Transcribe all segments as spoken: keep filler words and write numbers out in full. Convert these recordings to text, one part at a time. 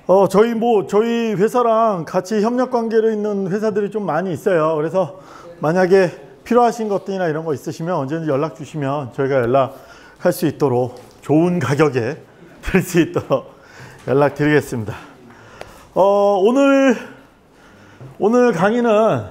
어, 저희 뭐, 저희 회사랑 같이 협력 관계로 있는 회사들이 좀 많이 있어요. 그래서 만약에 필요하신 것들이나 이런 거 있으시면 언제든지 연락 주시면 저희가 연락할 수 있도록 좋은 가격에 될 수 있도록 연락 드리겠습니다. 어, 오늘, 오늘 강의는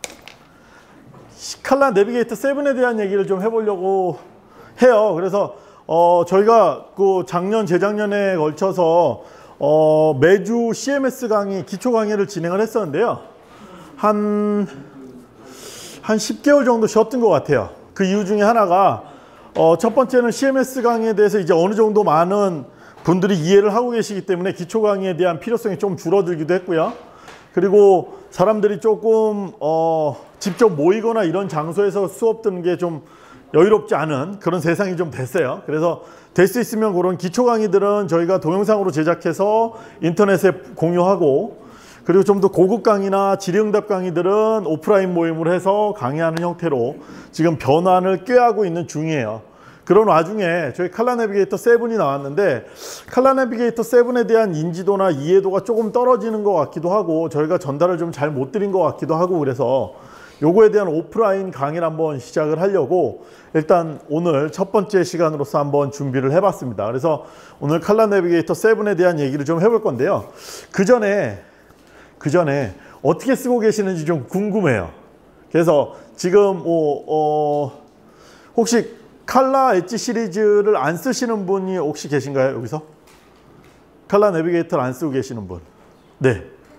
칼라 내비게이터 칠에 대한 얘기를 좀 해보려고 해요. 그래서 어, 저희가 그 작년, 재작년에 걸쳐서 어, 매주 씨엠에스 강의, 기초 강의를 진행을 했었는데요. 한, 한 십 개월 정도 쉬었던 것 같아요. 그 이유 중에 하나가, 어, 첫 번째는 씨엠에스 강의에 대해서 이제 어느 정도 많은 분들이 이해를 하고 계시기 때문에 기초 강의에 대한 필요성이 좀 줄어들기도 했고요. 그리고 사람들이 조금, 어, 직접 모이거나 이런 장소에서 수업 듣는 게 좀 여유롭지 않은 그런 세상이 좀 됐어요. 그래서 될 수 있으면 그런 기초 강의들은 저희가 동영상으로 제작해서 인터넷에 공유하고, 그리고 좀 더 고급 강의나 질의응답 강의들은 오프라인 모임으로 해서 강의하는 형태로 지금 변환을 꾀하고 있는 중이에요. 그런 와중에 저희 칼라 내비게이터 칠이 나왔는데, 칼라 내비게이터 칠에 대한 인지도나 이해도가 조금 떨어지는 것 같기도 하고, 저희가 전달을 좀 잘 못 드린 것 같기도 하고, 그래서 요거에 대한 오프라인 강의를 한번 시작을 하려고 일단 오늘 첫 번째 시간으로서 한번 준비를 해봤습니다. 그래서 오늘 칼라 내비게이터 칠에 대한 얘기를 좀 해볼 건데요. 그 전에 그 전에 어떻게 쓰고 계시는지 좀 궁금해요. 그래서 지금 뭐 어, 혹시 칼라 엣지 시리즈를 안 쓰시는 분이 혹시 계신가요? 여기서? 칼라 내비게이터를 안 쓰고 계시는 분? 네.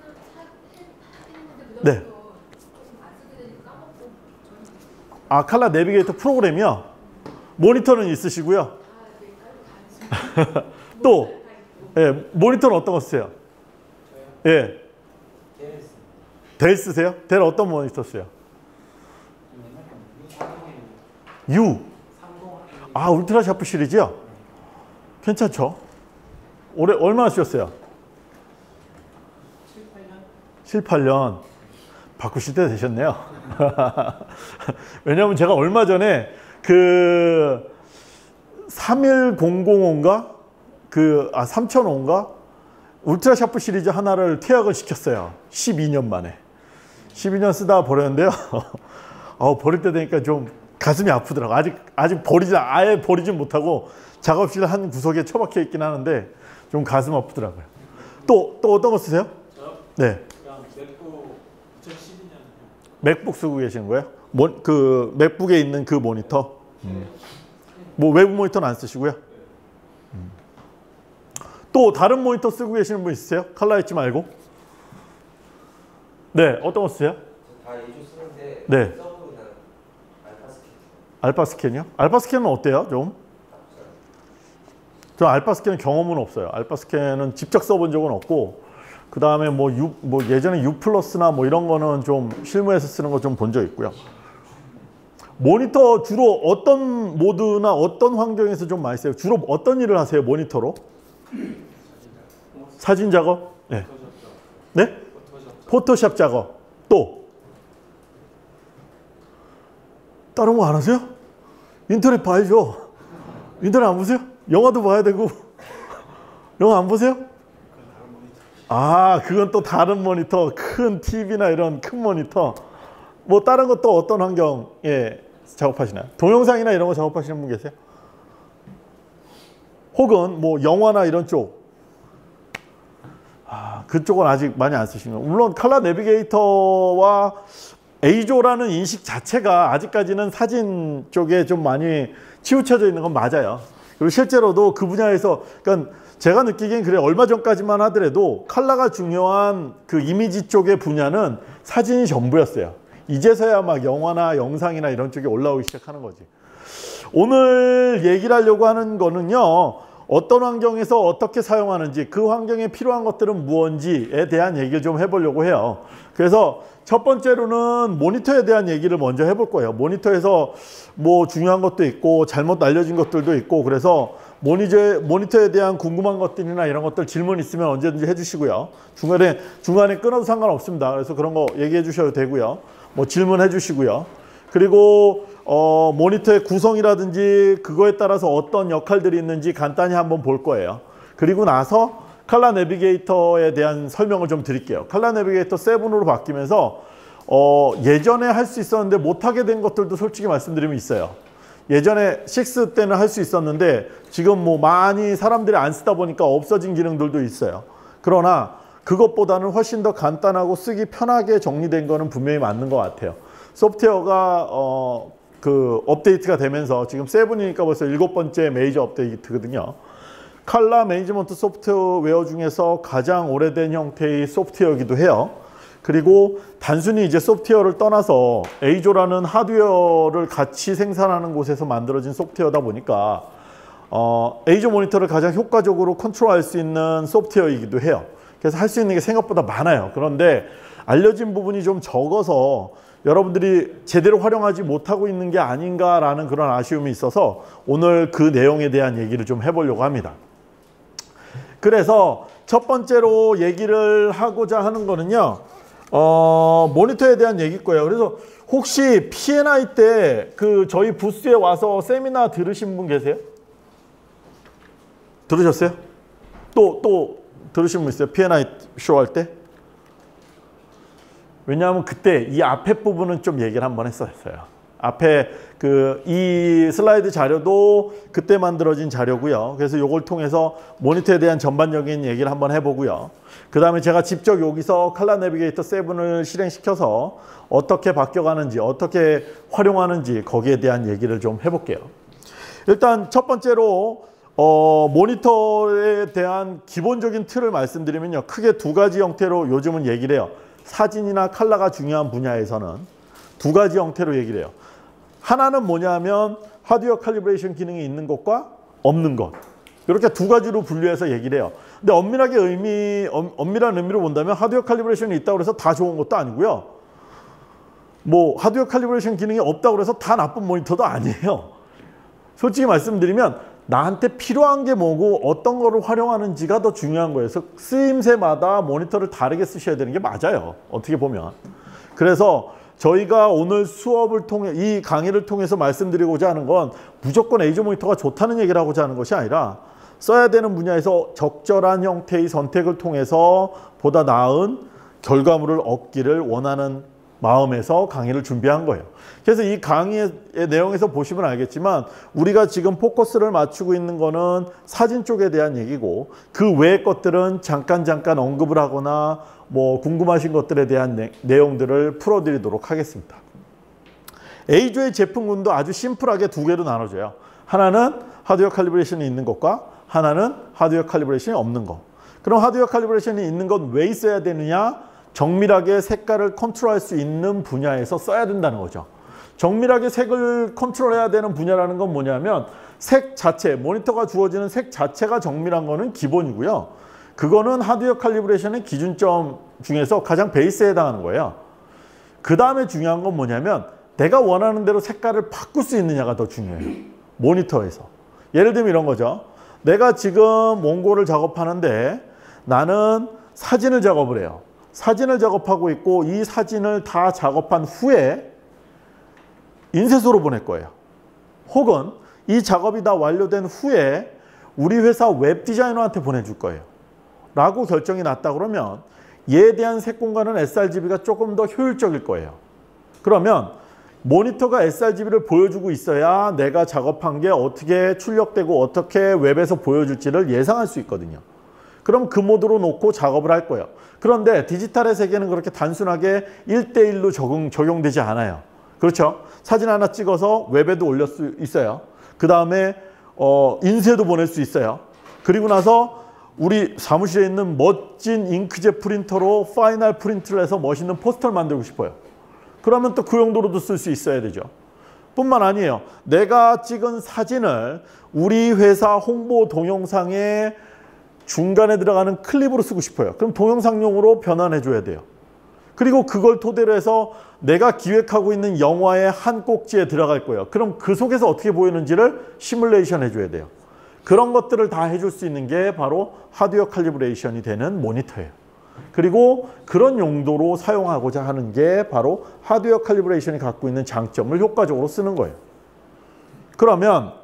네. 아, 칼라 내비게이터 프로그램이요? 모니터는 있으시고요. 또, 예, 모니터는 어떤 거 쓰세요? 예. 델 쓰세요? 델 어떤 모니터 쓰세요? U. 아, 울트라 샤프 시리즈요? 괜찮죠? 올해 얼마나 쓰셨어요? 칠, 팔 년. 바꾸실 때 되셨네요. 왜냐하면 제가 얼마 전에 그 삼천백인가? 그, 아, 삼천오인가? 울트라 샤프 시리즈 하나를 퇴학을 시켰어요. 십이 년 만에. 십이 년 쓰다가 버렸는데요. 어, 버릴 때 되니까 좀 가슴이 아프더라고요. 아직, 아직 버리지, 아예 버리진 못하고 작업실 한 구석에 처박혀 있긴 하는데 좀 가슴 아프더라고요. 또, 또 어떤 거 쓰세요? 저요? 네. 그냥 맥북 이천십이 년. 맥북 쓰고 계시는 거예요? 모, 그 맥북에 있는 그 모니터? 음. 뭐 외부 모니터는 안 쓰시고요? 음. 또 다른 모니터 쓰고 계시는 분 있으세요? 칼라 엣지 말고? 네, 어떤 거 쓰세요? 다 에이조 쓰는데 네. 서브는 알파 스캔. 알파 스캔이요? 알파 스캔은 어때요? 좀? 저 알파 스캔은 경험은 없어요. 알파 스캔은 직접 써본 적은 없고, 그 다음에 뭐, U, 뭐 예전에 U 플러스나 뭐 이런 거는 좀 실무에서 쓰는 거 좀 본 적 있고요. 모니터 주로 어떤 모드나 어떤 환경에서 좀 많이 써요? 주로 어떤 일을 하세요? 모니터로? 사진 작업? 네. 네? 포토샵 작업. 또? 다른 거 안 하세요? 인터넷 봐야죠. 인터넷 안 보세요? 영화도 봐야 되고. 영화 안 보세요? 아, 그건 또 다른 모니터, 큰 티비나 이런 큰 모니터. 뭐 다른 것도 어떤 환경에 작업하시나요? 동영상이나 이런 거 작업하시는 분 계세요? 혹은 뭐 영화나 이런 쪽? 아, 그쪽은 아직 많이 안 쓰시는 거예요. 물론 칼라 내비게이터와 에이조라는 인식 자체가 아직까지는 사진 쪽에 좀 많이 치우쳐져 있는 건 맞아요. 그리고 실제로도 그 분야에서, 그러니까 제가 느끼기엔 그래, 얼마 전까지만 하더라도 칼라가 중요한 그 이미지 쪽의 분야는 사진이 전부였어요. 이제서야 막 영화나 영상이나 이런 쪽에 올라오기 시작하는 거지. 오늘 얘기를 하려고 하는 거는요, 어떤 환경에서 어떻게 사용하는지, 그 환경에 필요한 것들은 무엇인지에 대한 얘기를 좀 해보려고 해요. 그래서 첫 번째로는 모니터에 대한 얘기를 먼저 해볼 거예요. 모니터에서 뭐 중요한 것도 있고 잘못 알려진 것들도 있고, 그래서 모니터, 모니터에 대한 궁금한 것들이나 이런 것들 질문 있으면 언제든지 해주시고요. 중간에, 중간에 끊어도 상관없습니다. 그래서 그런 거 얘기해 주셔도 되고요. 뭐 질문해 주시고요. 그리고 어, 모니터의 구성이라든지 그거에 따라서 어떤 역할들이 있는지 간단히 한번 볼 거예요. 그리고 나서 칼라 내비게이터에 대한 설명을 좀 드릴게요. 칼라 내비게이터 칠으로 바뀌면서 어, 예전에 할 수 있었는데 못하게 된 것들도 솔직히 말씀드리면 있어요. 예전에 육 때는 할 수 있었는데 지금 뭐 많이 사람들이 안 쓰다 보니까 없어진 기능들도 있어요. 그러나 그것보다는 훨씬 더 간단하고 쓰기 편하게 정리된 거는 분명히 맞는 것 같아요. 소프트웨어가 어, 그 업데이트가 되면서 지금 칠이니까 벌써 일곱 번째 메이저 업데이트거든요. 칼라 매니지먼트 소프트웨어 중에서 가장 오래된 형태의 소프트웨어이기도 해요. 그리고 단순히 이제 소프트웨어를 떠나서 에이조라는 하드웨어를 같이 생산하는 곳에서 만들어진 소프트웨어다 보니까 어, 에이조 모니터를 가장 효과적으로 컨트롤할 수 있는 소프트웨어이기도 해요. 그래서 할 수 있는 게 생각보다 많아요. 그런데 알려진 부분이 좀 적어서 여러분들이 제대로 활용하지 못하고 있는 게 아닌가라는 그런 아쉬움이 있어서 오늘 그 내용에 대한 얘기를 좀 해보려고 합니다. 그래서 첫 번째로 얘기를 하고자 하는 거는요. 어, 모니터에 대한 얘기일 거예요. 그래서 혹시 피엔아이 때 그 저희 부스에 와서 세미나 들으신 분 계세요? 들으셨어요? 또, 또 들으신 분 있어요? 피엔아이 쇼 할 때? 왜냐하면 그때 이 앞에 부분은 좀 얘기를 한번 했었어요. 앞에 그 이 슬라이드 자료도 그때 만들어진 자료고요. 그래서 이걸 통해서 모니터에 대한 전반적인 얘기를 한번 해보고요. 그 다음에 제가 직접 여기서 칼라 내비게이터 칠을 실행시켜서 어떻게 바뀌어가는지 어떻게 활용하는지 거기에 대한 얘기를 좀 해볼게요. 일단 첫 번째로 어, 모니터에 대한 기본적인 틀을 말씀드리면요. 크게 두 가지 형태로 요즘은 얘기를 해요. 사진이나 칼라가 중요한 분야에서는 두 가지 형태로 얘기를 해요. 하나는 뭐냐면 하드웨어 칼리브레이션 기능이 있는 것과 없는 것. 이렇게 두 가지로 분류해서 얘기를 해요. 근데 엄밀하게 의미, 엄밀한 의미로 본다면 하드웨어 칼리브레이션이 있다고 해서 다 좋은 것도 아니고요. 뭐 하드웨어 칼리브레이션 기능이 없다고 해서 다 나쁜 모니터도 아니에요. 솔직히 말씀드리면 나한테 필요한 게 뭐고 어떤 거를 활용하는지가 더 중요한 거예요. 그래서 쓰임새마다 모니터를 다르게 쓰셔야 되는 게 맞아요. 어떻게 보면. 그래서 저희가 오늘 수업을 통해 이 강의를 통해서 말씀드리고자 하는 건 무조건 에이조 모니터가 좋다는 얘기를 하고자 하는 것이 아니라 써야 되는 분야에서 적절한 형태의 선택을 통해서 보다 나은 결과물을 얻기를 원하는 마음에서 강의를 준비한 거예요. 그래서 이 강의의 내용에서 보시면 알겠지만 우리가 지금 포커스를 맞추고 있는 거는 사진 쪽에 대한 얘기고 그 외의 것들은 잠깐 잠깐 언급을 하거나 뭐 궁금하신 것들에 대한 내, 내용들을 풀어드리도록 하겠습니다. 에이조의 제품군도 아주 심플하게 두 개로 나눠져요. 하나는 하드웨어 칼리브레이션이 있는 것과 하나는 하드웨어 칼리브레이션이 없는 것. 그럼 하드웨어 칼리브레이션이 있는 건 왜 있어야 되느냐? 정밀하게 색깔을 컨트롤할 수 있는 분야에서 써야 된다는 거죠. 정밀하게 색을 컨트롤해야 되는 분야라는 건 뭐냐면 색 자체, 모니터가 주어지는 색 자체가 정밀한 거는 기본이고요. 그거는 하드웨어 칼리브레이션의 기준점 중에서 가장 베이스에 해당하는 거예요. 그 다음에 중요한 건 뭐냐면 내가 원하는 대로 색깔을 바꿀 수 있느냐가 더 중요해요. 모니터에서. 예를 들면 이런 거죠. 내가 지금 원고를 작업하는데 나는 사진을 작업을 해요. 사진을 작업하고 있고 이 사진을 다 작업한 후에 인쇄소로 보낼 거예요. 혹은 이 작업이 다 완료된 후에 우리 회사 웹 디자이너한테 보내줄 거예요. 라고 결정이 났다 그러면 얘에 대한 색 공간은 에스알지비가 조금 더 효율적일 거예요. 그러면 모니터가 에스알지비를 보여주고 있어야 내가 작업한 게 어떻게 출력되고 어떻게 웹에서 보여줄지를 예상할 수 있거든요. 그럼 그 모드로 놓고 작업을 할 거예요. 그런데 디지털의 세계는 그렇게 단순하게 일 대 일로 적용, 적용되지 않아요. 그렇죠? 사진 하나 찍어서 웹에도 올릴 수 있어요. 그 다음에 어, 인쇄도 보낼 수 있어요. 그리고 나서 우리 사무실에 있는 멋진 잉크젯 프린터로 파이널 프린트를 해서 멋있는 포스터를 만들고 싶어요. 그러면 또 그 용도로도 쓸 수 있어야 되죠. 뿐만 아니에요. 내가 찍은 사진을 우리 회사 홍보 동영상에 중간에 들어가는 클립으로 쓰고 싶어요. 그럼 동영상용으로 변환해 줘야 돼요. 그리고 그걸 토대로 해서 내가 기획하고 있는 영화의 한 꼭지에 들어갈 거예요. 그럼 그 속에서 어떻게 보이는지를 시뮬레이션 해줘야 돼요. 그런 것들을 다 해줄 수 있는 게 바로 하드웨어 칼리브레이션이 되는 모니터예요. 그리고 그런 용도로 사용하고자 하는 게 바로 하드웨어 칼리브레이션이 갖고 있는 장점을 효과적으로 쓰는 거예요. 그러면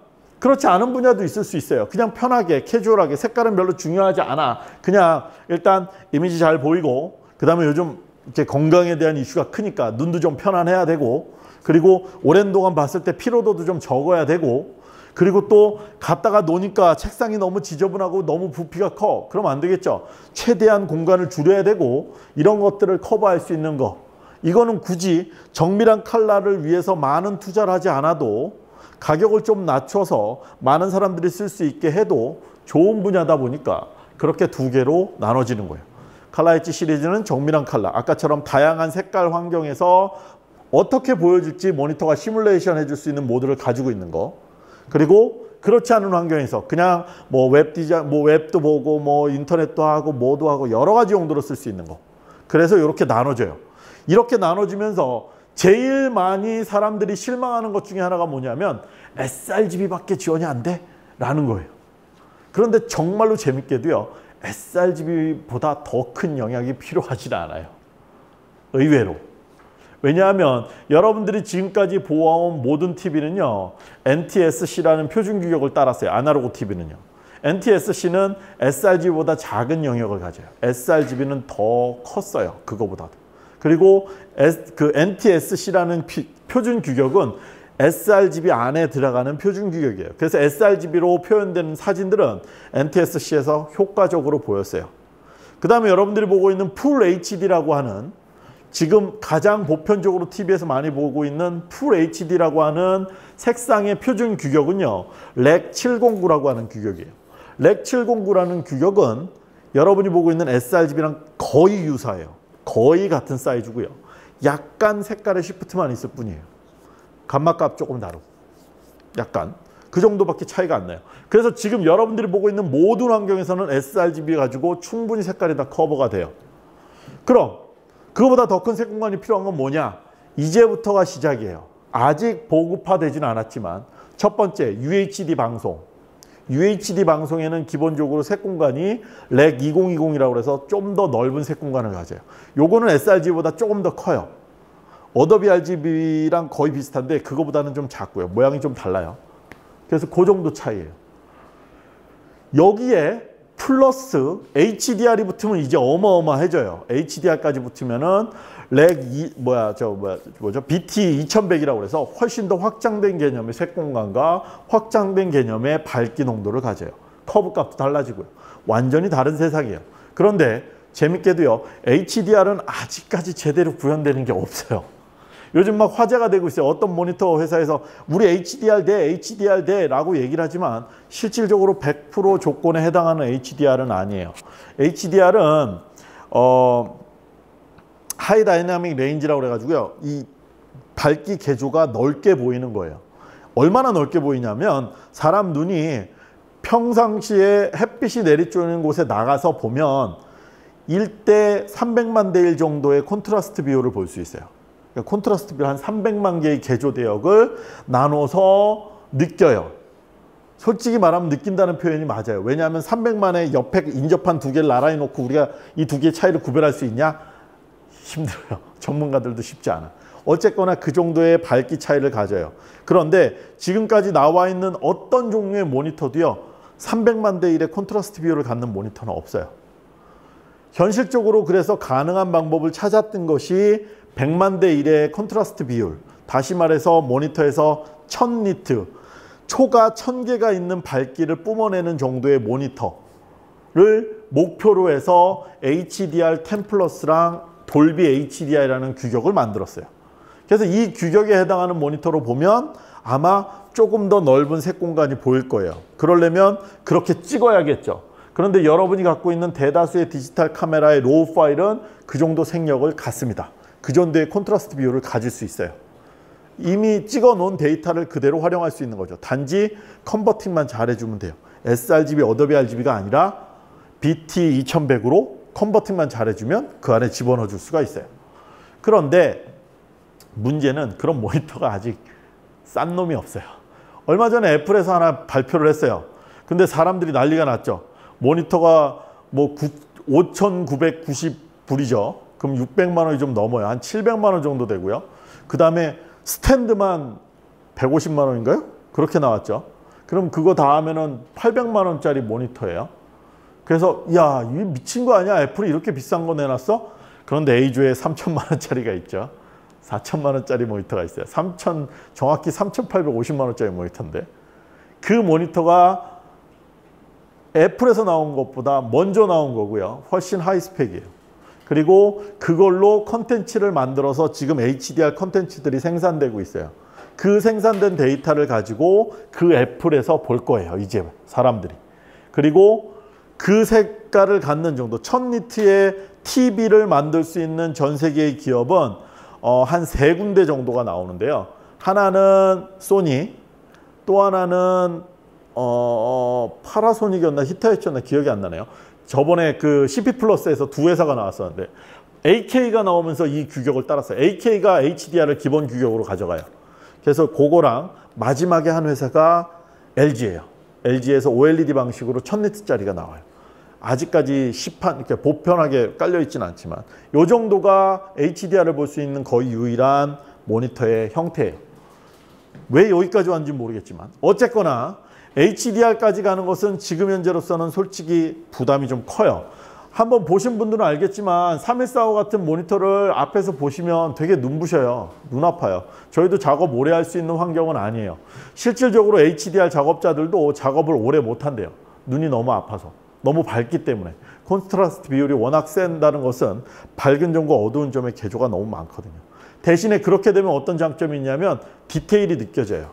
그렇지 않은 분야도 있을 수 있어요. 그냥 편하게 캐주얼하게 색깔은 별로 중요하지 않아. 그냥 일단 이미지 잘 보이고 그 다음에 요즘 이제 건강에 대한 이슈가 크니까 눈도 좀 편안해야 되고 그리고 오랜 동안 봤을 때 피로도도 좀 적어야 되고 그리고 또 갔다가 노니까 책상이 너무 지저분하고 너무 부피가 커. 그러면 안 되겠죠. 최대한 공간을 줄여야 되고 이런 것들을 커버할 수 있는 거. 이거는 굳이 정밀한 컬러를 위해서 많은 투자를 하지 않아도 가격을 좀 낮춰서 많은 사람들이 쓸 수 있게 해도 좋은 분야다 보니까 그렇게 두 개로 나눠지는 거예요. 컬러 엣지 시리즈는 정밀한 컬러. 아까처럼 다양한 색깔 환경에서 어떻게 보여질지 모니터가 시뮬레이션 해줄 수 있는 모드를 가지고 있는 거. 그리고 그렇지 않은 환경에서 그냥 뭐 웹 디자인, 뭐 웹도 보고 뭐 인터넷도 하고 뭐도 하고 여러 가지 용도로 쓸 수 있는 거. 그래서 이렇게 나눠져요. 이렇게 나눠지면서 제일 많이 사람들이 실망하는 것 중에 하나가 뭐냐면 에스알지비밖에 지원이 안 돼? 라는 거예요. 그런데 정말로 재밌게도요. 에스알지비보다 더 큰 영향이 필요하지 않아요. 의외로. 왜냐하면 여러분들이 지금까지 보아온 모든 티비는요. 엔티에스씨라는 표준 규격을 따랐어요. 아날로그 티비는요. 엔티에스씨는 에스알지비보다 작은 영역을 가져요. 에스알지비는 더 컸어요. 그거보다도. 그리고 그 엔티에스씨라는 표준 규격은 에스알지비 안에 들어가는 표준 규격이에요. 그래서 에스알지비로 표현되는 사진들은 엔티에스씨에서 효과적으로 보였어요. 그 다음에 여러분들이 보고 있는 풀 에이치디라고 하는 지금 가장 보편적으로 티비에서 많이 보고 있는 풀 에이치디라고 하는 색상의 표준 규격은요. 렉 칠백구라고 하는 규격이에요. 렉 칠백구라는 규격은 여러분이 보고 있는 에스알지비랑 거의 유사해요. 거의 같은 사이즈고요. 약간 색깔의 시프트만 있을 뿐이에요. 감마값 조금 다르고 약간 그 정도밖에 차이가 안 나요. 그래서 지금 여러분들이 보고 있는 모든 환경에서는 에스알지비 가지고 충분히 색깔이 다 커버가 돼요. 그럼 그거보다 더 큰 색 공간이 필요한 건 뭐냐? 이제부터가 시작이에요. 아직 보급화되지는 않았지만 첫 번째 유에이치디 방송. 유에이치디 방송에는 기본적으로 색 공간이 렉 이천이십이라고 해서 좀 더 넓은 색 공간을 가져요. 요거는 에스알지비보다 조금 더 커요. 어도비 알지비랑 거의 비슷한데 그거보다는 좀 작고요. 모양이 좀 달라요. 그래서 그 정도 차이예요. 여기에 플러스 에이치디알이 붙으면 이제 어마어마해져요. 에이치디알까지 붙으면은 렉 이, 뭐야 저 뭐야 뭐죠 비티 이천백이라고 해서 훨씬 더 확장된 개념의 색 공간과 확장된 개념의 밝기 농도를 가져요. 커브 값도 달라지고요. 완전히 다른 세상이에요. 그런데 재밌게도요. 에이치디알은 아직까지 제대로 구현되는 게 없어요. 요즘 막 화제가 되고 있어요. 어떤 모니터 회사에서 우리 에이치디알 돼, 에이치디알 돼 라고 얘기를 하지만 실질적으로 백 퍼센트 조건에 해당하는 에이치디알은 아니에요. 에이치디알은 어, 하이 다이나믹 레인지라고 그래가지고요. 이 밝기 개조가 넓게 보이는 거예요. 얼마나 넓게 보이냐면 사람 눈이 평상시에 햇빛이 내리쬐는 곳에 나가서 보면 일 대 삼백만 대 일 정도의 콘트라스트 비율을 볼 수 있어요. 그러니까 콘트라스트 비율 한 삼백만 개의 개조 대역을 나눠서 느껴요. 솔직히 말하면 느낀다는 표현이 맞아요. 왜냐하면 삼백만에 옆에 인접한 두 개를 나란히 놓고 우리가 이 두 개의 차이를 구별할 수 있냐? 힘들어요. 전문가들도 쉽지 않아. 어쨌거나 그 정도의 밝기 차이를 가져요. 그런데 지금까지 나와 있는 어떤 종류의 모니터도요. 삼백만 대 일의 콘트라스트 비율을 갖는 모니터는 없어요. 현실적으로 그래서 가능한 방법을 찾았던 것이 백만 대 일의 콘트라스트 비율, 다시 말해서 모니터에서 천 니트, 초가 천 개가 있는 밝기를 뿜어내는 정도의 모니터를 목표로 해서 에이치디알 텐 플러스랑 돌비 에이치디알이라는 규격을 만들었어요. 그래서 이 규격에 해당하는 모니터로 보면 아마 조금 더 넓은 색 공간이 보일 거예요. 그러려면 그렇게 찍어야겠죠. 그런데 여러분이 갖고 있는 대다수의 디지털 카메라의 로우 파일은 그 정도 색력을 갖습니다. 그 정도의 콘트라스트 비율을 가질 수 있어요. 이미 찍어 놓은 데이터를 그대로 활용할 수 있는 거죠. 단지 컨버팅만 잘해주면 돼요. 에스알지비, 어도비 알지비가 아니라 비티 이천백으로 컨버팅만 잘해주면 그 안에 집어넣어 줄 수가 있어요. 그런데 문제는 그런 모니터가 아직 싼 놈이 없어요. 얼마 전에 애플에서 하나 발표를 했어요. 근데 사람들이 난리가 났죠. 모니터가 뭐 오천구백구십 불이죠. 그럼 육백만 원이 좀 넘어요. 한 칠백만 원 정도 되고요. 그 다음에 스탠드만 백오십만 원인가요? 그렇게 나왔죠. 그럼 그거 다 하면은 팔백만 원짜리 모니터예요. 그래서 야, 이 미친 거 아니야? 애플이 이렇게 비싼 거 내놨어? 그런데 A조에 삼천만 원짜리가 있죠. 사천만 원짜리 모니터가 있어요. 삼천, 정확히 삼천팔백오십만 원짜리 모니터인데 그 모니터가 애플에서 나온 것보다 먼저 나온 거고요. 훨씬 하이 스펙이에요. 그리고 그걸로 컨텐츠를 만들어서 지금 에이치디알 컨텐츠들이 생산되고 있어요. 그 생산된 데이터를 가지고 그 애플에서 볼 거예요. 이제 사람들이. 그리고 그 색깔을 갖는 정도, 천 니트의 티비를 만들 수 있는 전 세계의 기업은 어, 한 세 군데 정도가 나오는데요. 하나는 소니, 또 하나는 어, 파라소닉이었나 히타치였나 기억이 안 나네요. 저번에 그 씨피 플러스에서 두 회사가 나왔었는데 에이케이가 나오면서 이 규격을 따랐어요. 에이케이가 에이치디알을 기본 규격으로 가져가요. 그래서 그거랑 마지막에 한 회사가 엘지예요. 엘지에서 오엘이디 방식으로 천 니트짜리가 나와요. 아직까지 시판 이렇게 보편하게 깔려 있지는 않지만 이 정도가 에이치디알을 볼 수 있는 거의 유일한 모니터의 형태예요. 왜 여기까지 왔는지 모르겠지만 어쨌거나 에이치디알까지 가는 것은 지금 현재로서는 솔직히 부담이 좀 커요. 한번 보신 분들은 알겠지만 삼백십오 같은 모니터를 앞에서 보시면 되게 눈부셔요. 눈 아파요. 저희도 작업 오래 할 수 있는 환경은 아니에요. 실질적으로 에이치디알 작업자들도 작업을 오래 못 한대요. 눈이 너무 아파서. 너무 밝기 때문에. 콘트라스트 비율이 워낙 센다는 것은 밝은 점과 어두운 점의 개조가 너무 많거든요. 대신에 그렇게 되면 어떤 장점이 있냐면 디테일이 느껴져요.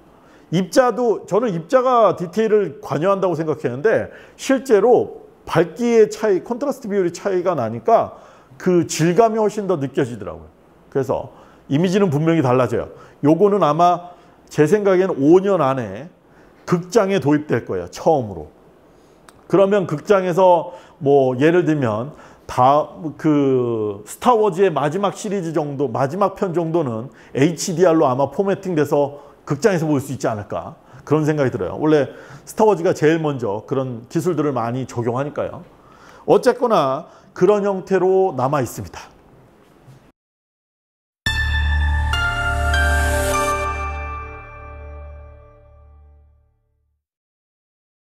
입자도, 저는 입자가 디테일을 관여한다고 생각했는데 실제로 밝기의 차이, 콘트라스트 비율의 차이가 나니까 그 질감이 훨씬 더 느껴지더라고요. 그래서 이미지는 분명히 달라져요. 요거는 아마 제 생각에는 오 년 안에 극장에 도입될 거예요. 처음으로. 그러면 극장에서 뭐 예를 들면 다 그 스타워즈의 마지막 시리즈 정도, 마지막 편 정도는 에이치디알로 아마 포매팅 돼서 극장에서 볼 수 있지 않을까 그런 생각이 들어요. 원래 스타워즈가 제일 먼저 그런 기술들을 많이 적용하니까요. 어쨌거나 그런 형태로 남아 있습니다.